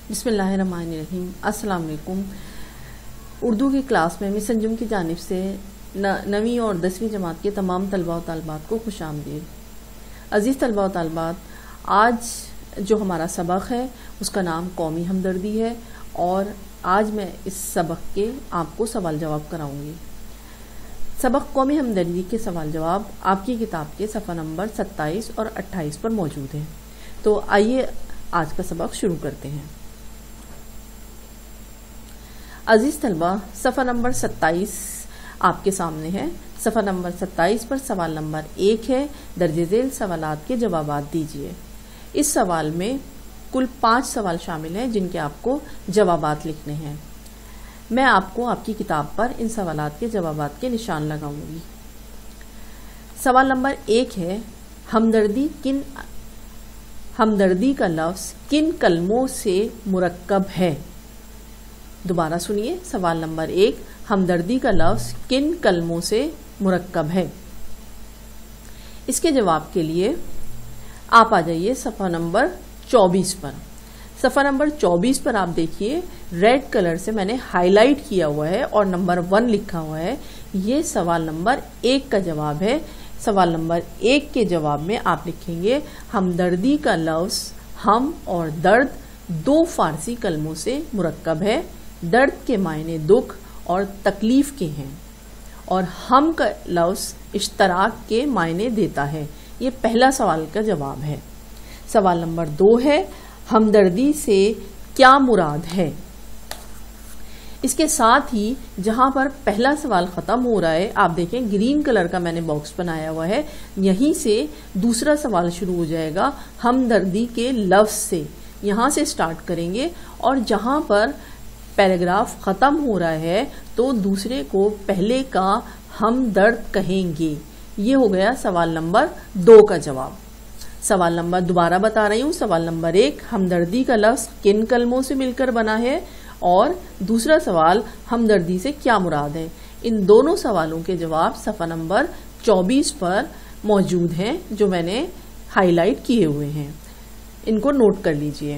बिस्मिल्लाहिर्रहमानिर्रहीम। अस्सलाम वालेकुम। उर्दू की क्लास में मिस अंजुम की जानिब से 9वीं और 10वीं जमात के तमाम तलबा और तालिबात को खुश आमदीद। अज़ीज़ तलबा और तालिबात, आज जो हमारा सबक है उसका नाम कौमी हमदर्दी है और आज मैं इस सबक के आपको सवाल जवाब कराऊंगी। सबक कौमी हमदर्दी के सवाल जवाब आपकी किताब के सफ़ा नंबर 27 और 28 पर मौजूद है। तो आइए आज का सबक शुरू करते हैं। अजीज तलबा, सफ़ा नंबर 27 आपके सामने है। सफ़ा नंबर 27 पर सवाल नंबर 1 है, दर्जे झेल सवालात के जवाबात दीजिए। इस सवाल में कुल 5 सवाल शामिल हैं जिनके आपको जवाबात लिखने हैं। मैं आपको आपकी किताब पर इन सवालात के जवाबात के निशान लगाऊंगी। सवाल नंबर 1 है, हमदर्दी का लफ्ज़ किन कलमों से मुरक्कब है। दोबारा सुनिए, सवाल नंबर 1, हमदर्दी का लफ्ज़ किन कलमों से मुरक्कब है। इसके जवाब के लिए आप आ जाइए सफ़ा नंबर 24 पर। सफ़ा नंबर 24 पर आप देखिए, रेड कलर से मैंने हाईलाइट किया हुआ है और नंबर 1 लिखा हुआ है। ये सवाल नंबर 1 का जवाब है। सवाल नंबर 1 के जवाब में आप लिखेंगे, हमदर्दी का लफ्ज़ हम और दर्द 2 फारसी कलमों से मुरक्कब है। दर्द के मायने दुख और तकलीफ के हैं और हम का लफ्ज़ इश्तराक के मायने देता है। ये पहला सवाल का जवाब है। सवाल नंबर 2 है, हमदर्दी से क्या मुराद है। इसके साथ ही जहां पर पहला सवाल खत्म हो रहा है, आप देखें ग्रीन कलर का मैंने बॉक्स बनाया हुआ है, यहीं से दूसरा सवाल शुरू हो जाएगा। हमदर्दी के लफ्ज़ से यहां से स्टार्ट करेंगे और जहां पर पैराग्राफ खत्म हो रहा है तो दूसरे को पहले का हमदर्द कहेंगे। ये हो गया सवाल नंबर 2 का जवाब। सवाल नंबर दोबारा बता रही हूँ। सवाल नंबर 1, हमदर्दी का लफ्ज़ किन कलमों से मिलकर बना है, और दूसरा सवाल, हमदर्दी से क्या मुराद है। इन दोनों सवालों के जवाब सफ़ा नंबर 24 पर मौजूद हैं, जो मैंने हाईलाइट किए हुए हैं। इनको नोट कर लीजिए।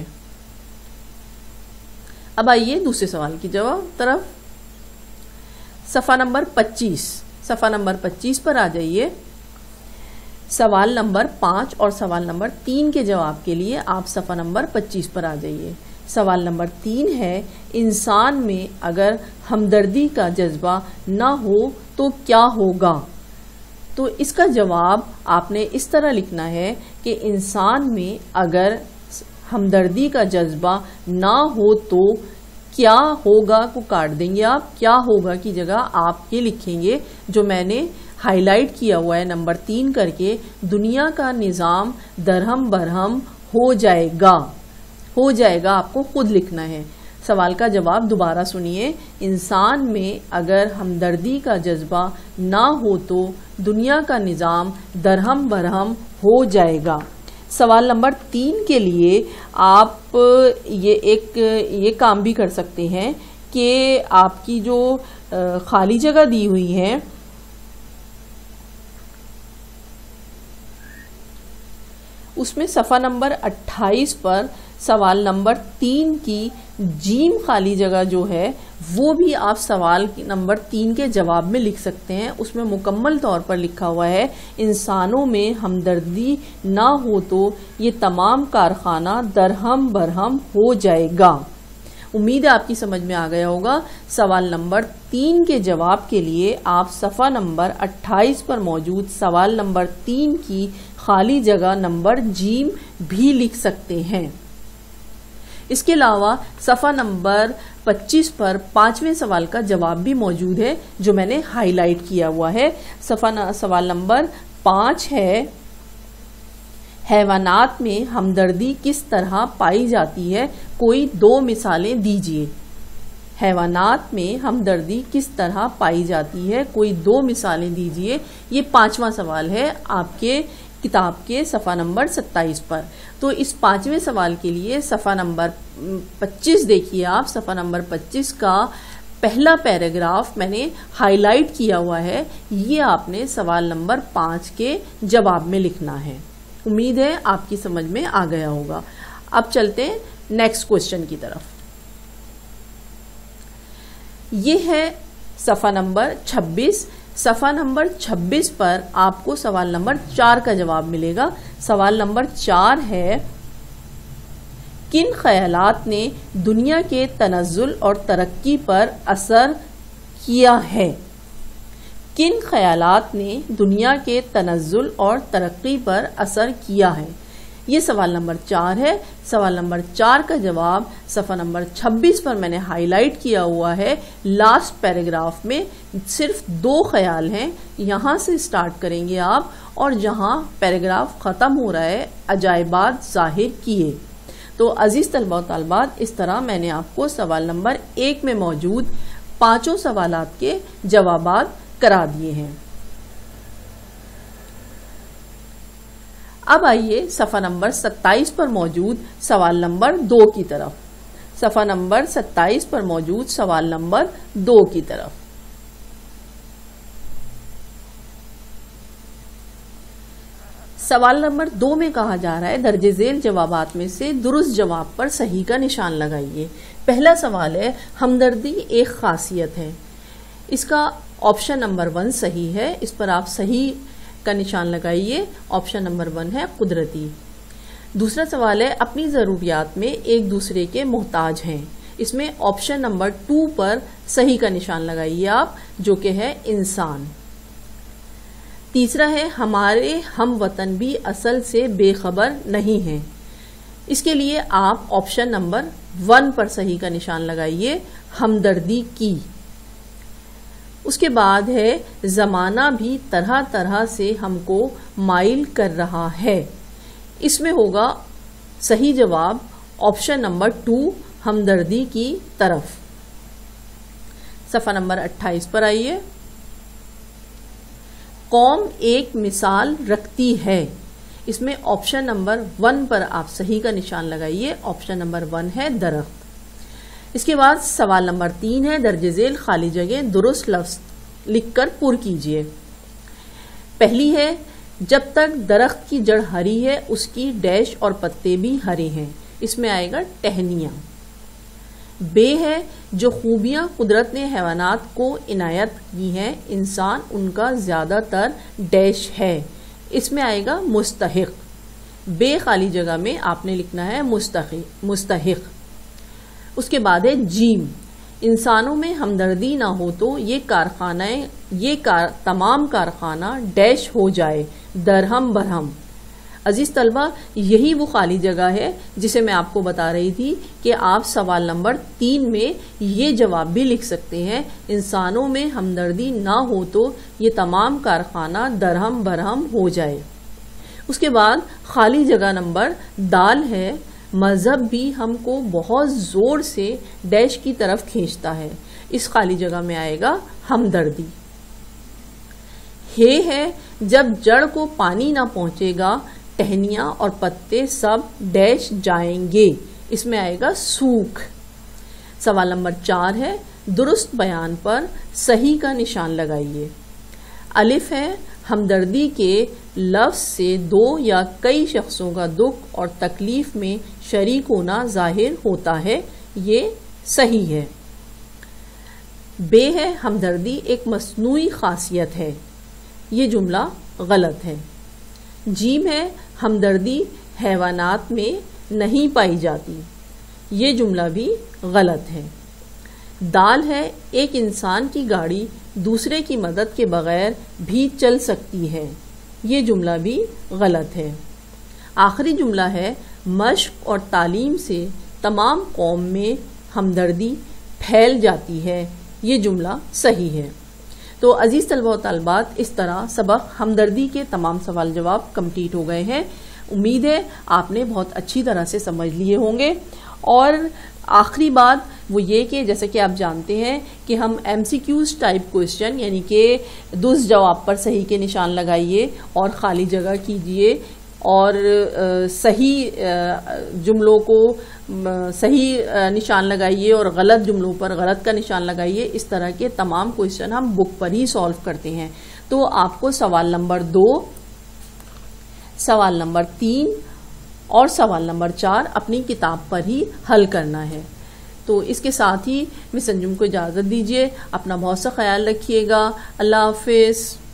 अब आइए दूसरे सवाल की जवाब तरफ। सफ़ा नंबर 25, सफ़ा नंबर 25 पर आ जाइए। सवाल नंबर 5 और सवाल नंबर 3 के जवाब के लिए आप सफ़ा नंबर 25 पर आ जाइए। सवाल नंबर 3 है, इंसान में अगर हमदर्दी का जज्बा ना हो तो क्या होगा। तो इसका जवाब आपने इस तरह लिखना है कि इंसान में अगर हमदर्दी का जज्बा ना हो तो क्या होगा को काट देंगे आप। क्या होगा की जगह आप ये लिखेंगे जो मैंने हाईलाइट किया हुआ है नंबर 3 करके, दुनिया का निज़ाम दरहम बरहम हो जाएगा। हो जाएगा आपको खुद लिखना है। सवाल का जवाब दोबारा सुनिए, इंसान में अगर हमदर्दी का जज्बा ना हो तो दुनिया का निज़ाम दरहम बरहम हो जाएगा। सवाल नंबर 3 के लिए आप ये काम भी कर सकते हैं कि आपकी जो खाली जगह दी हुई है उसमें सफ़ा नंबर 28 पर सवाल नंबर 3 की जीम खाली जगह जो है वो भी आप सवाल नंबर 3 के जवाब में लिख सकते हैं। उसमें मुकम्मल तौर पर लिखा हुआ है, इंसानों में हमदर्दी ना हो तो ये तमाम कारखाना दरहम बरहम हो जाएगा। उम्मीद है आपकी समझ में आ गया होगा। सवाल नंबर 3 के जवाब के लिए आप सफ़ा नंबर 28 पर मौजूद सवाल नंबर 3 की खाली जगह नंबर जीम भी लिख सकते हैं। इसके अलावा सफ़ा नंबर 25 पर 5वें सवाल का जवाब भी मौजूद है, जो मैंने हाईलाइट किया हुआ है। सवाल नंबर 5 है, हैवानात में हमदर्दी किस तरह पाई जाती है, कोई 2 मिसालें दीजिए। हैवानात में हमदर्दी किस तरह पाई जाती है, कोई 2 मिसालें दीजिए। ये 5वां सवाल है आपके किताब के सफ़ा नंबर 27 पर। तो इस 5वें सवाल के लिए सफ़ा नंबर 25 देखिए आप। सफ़ा नंबर 25 का पहला पैराग्राफ मैंने हाईलाइट किया हुआ है, ये आपने सवाल नंबर 5 के जवाब में लिखना है। उम्मीद है आपकी समझ में आ गया होगा। अब चलते हैं नेक्स्ट क्वेश्चन की तरफ। ये है सफ़ा नंबर 26। सफ़ा नंबर 26 पर आपको सवाल नंबर 4 का जवाब मिलेगा। सवाल नंबर 4 है, किन ख्यालात ने दुनिया के तनज़्ज़ुल और तरक्की पर असर किया है? किन ख्यालात ने दुनिया के तनज़्ज़ुल और तरक्की पर असर किया है? ये सवाल नंबर 4 है। सवाल नंबर 4 का जवाब सफ़ा नंबर 26 पर मैंने हाईलाइट किया हुआ है। लास्ट पैराग्राफ में सिर्फ 2 ख्याल हैं, यहाँ से स्टार्ट करेंगे आप, और जहाँ पैराग्राफ ख़त्म हो रहा है अजायबात ज़ाहिर किए। तो अजीज तलबा व तालिबात, इस तरह मैंने आपको सवाल नंबर 1 में मौजूद 5 सवालात के जवाबात करा दिए हैं। अब आइए सफ़ा नंबर 27 पर मौजूद सवाल नंबर 2 की तरफ। सफ़ा नंबर 27 पर मौजूद सवाल नंबर 2 की तरफ। सवाल नंबर 2 में कहा जा रहा है, दर्जे झेल जवाबात में से दुरुस्त जवाब पर सही का निशान लगाइए। पहला सवाल है, हमदर्दी एक खासियत है। इसका ऑप्शन नंबर 1 सही है, इस पर आप सही का निशान लगाइए। ऑप्शन नंबर 1 है कुदरती। दूसरा सवाल है, अपनी ज़रूरियात में एक दूसरे के मोहताज हैं। इसमें ऑप्शन नंबर 2 पर सही का निशान लगाइए आप, जो कि है इंसान। तीसरा है, हमारे हम वतन भी असल से बेखबर नहीं हैं। इसके लिए आप ऑप्शन नंबर 1 पर सही का निशान लगाइए, हमदर्दी की। उसके बाद है, ज़माना भी तरह तरह से हमको माइल कर रहा है। इसमें होगा सही जवाब ऑप्शन नंबर 2, हमदर्दी की तरफ। सफ़ा नंबर 28 पर आइए। कौम एक मिसाल रखती है। इसमें ऑप्शन नंबर 1 पर आप सही का निशान लगाइए। ऑप्शन नंबर 1 है दरख्त। इसके बाद सवाल नंबर 3 है, दर्जे झेल खाली जगह दुरुस्त लफ्ज लिखकर पूर कीजिए। पहली है, जब तक दरख्त की जड़ हरी है उसकी डैश और पत्ते भी हरे हैं। इसमें आएगा टहनियां। बे है, जो खूबियां कुदरत ने हैवानात को इनायत की हैं, इंसान उनका ज्यादातर डैश है। इसमें आएगा मुस्तहिक। बे खाली जगह में आपने लिखना है मुस्तहिक। उसके बाद है जीम, इंसानों में हमदर्दी ना हो तो तमाम कारखाना डैश हो जाए, दरहम बरहम। अजीज तलबा, यही वो खाली जगह है जिसे मैं आपको बता रही थी कि आप सवाल नंबर 3 में ये जवाब भी लिख सकते हैं, इंसानों में हमदर्दी ना हो तो ये तमाम कारखाना दरहम बरहम हो जाए। उसके बाद खाली जगह नंबर दाल है, मजहब भी हमको बहुत जोर से डैश की तरफ खींचता है। इस खाली जगह में आएगा हमदर्दी। हे है, जब जड़ को पानी ना पहुंचेगा टहनियां और पत्ते सब डैश जाएंगे। इसमें आएगा सूख। सवाल नंबर 4 है, दुरुस्त बयान पर सही का निशान लगाइए। अलिफ है, हमदर्दी के लफ्ज से 2 या कई शख्सों का दुख और तकलीफ में शरीक होना जाहिर होता है। ये सही है। बे है, हमदर्दी एक मसनूई खासियत है। ये जुमला गलत है। जीम है, हमदर्दी हैवानात में नहीं पाई जाती। ये जुमला भी गलत है। दाल है, एक इंसान की गाड़ी दूसरे की मदद के बगैर भी चल सकती है। ये जुमला भी गलत है। आखिरी जुमला है, मश्क और तालीम से तमाम कौम में हमदर्दी फैल जाती है। ये जुमला सही है। तो अजीज तलबा व तालिबात, इस तरह सबक हमदर्दी के तमाम सवाल जवाब कंप्लीट हो गए हैं। उम्मीद है आपने बहुत अच्छी तरह से समझ लिए होंगे। और आखिरी बात वो ये कि जैसे कि आप जानते हैं कि हम MCQs टाइप क्वेश्चन यानी कि दुरुस्त जवाब पर सही के निशान लगाइए और खाली जगह कीजिए और सही जुमलों को सही निशान लगाइए और गलत जुमलों पर गलत का निशान लगाइए। इस तरह के तमाम क्वेश्चन हम बुक पर ही सॉल्व करते हैं। तो आपको सवाल नंबर 2, सवाल नंबर 3 और सवाल नंबर 4 अपनी किताब पर ही हल करना है। तो इसके साथ ही मिस अंजुम को इजाज़त दीजिए। अपना बहुत सा ख्याल रखिएगा। अल्लाह हाफिज़।